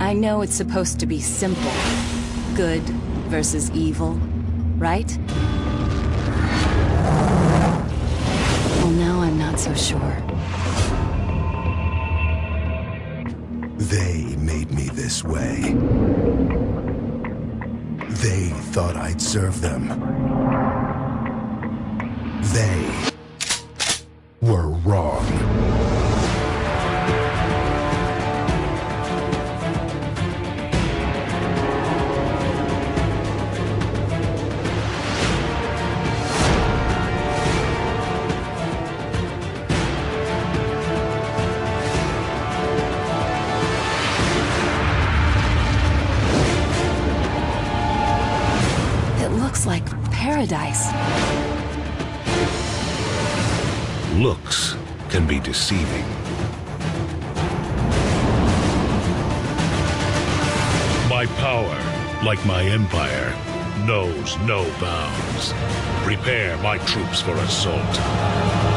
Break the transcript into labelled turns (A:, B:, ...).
A: I know it's supposed to be simple. Good versus evil, right? Well, now I'm not so sure.
B: They made me this way. They thought I'd serve them. They were wrong.
A: It looks like paradise.
C: Looks can be deceiving. My power, like my empire, knows no bounds. Prepare my troops for assault.